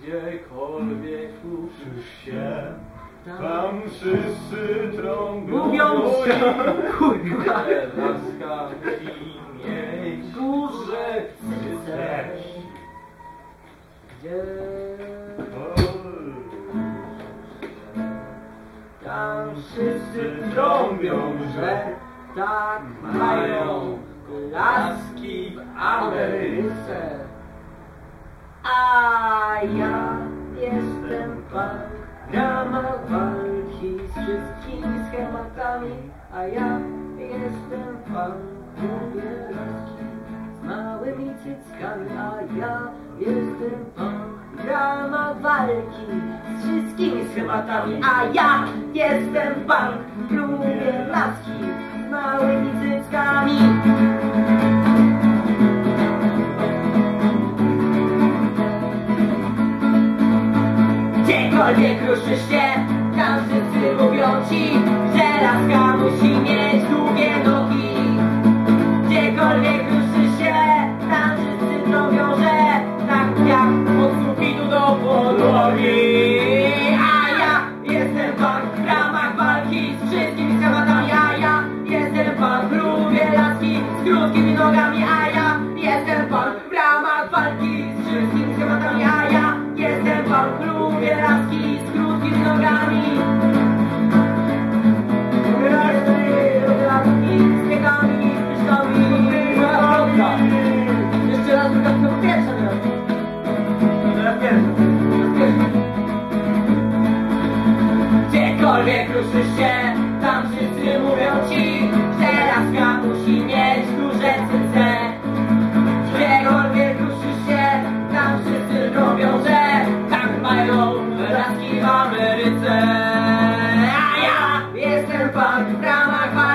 Gdziekolwiek ruszysz się, tam wszyscy trąbią. Mówią się, kurwa, laska musi mieć górze chcesz. Gdzie? Tam wszyscy trąbią, że tak mają laski w Ameryce. A ja jestem pan, ramach walki z wszystkimi schematami. A ja jestem pan, lubię laski z małymi cyckami. A ja jestem pan, ramach walki z wszystkimi schematami. A ja jestem pan, lubię laski z małymi cyckami. Gdziekolwiek ruszysz się, tam wszyscy mówią ci, że laska musi mieć długie nogi. Gdziekolwiek ruszysz się, tam wszyscy trąbią, że tak jak od sufitu do podłogi. A ja jestem pan w ramach walki z wszystkimi schematami. A ja jestem pan, lubię laski z krótkimi nogami. A ja jestem pan w ramach walki z wszystkimi schematami. A ja jestem pan, lubię laski z krótkimi nogami. Lubię laski z biegami, z pyszkami. Jeszcze raz tylko pierwsza raz. Teraz pierwsza. Gdziekolwiek ruszysz się, tam wszyscy mówią ci, że laska musi mieć duże cyce. Gdziekolwiek ruszysz się, tam wszyscy robią, że tak mają laski w Ameryce. A ja jestem pan w ramach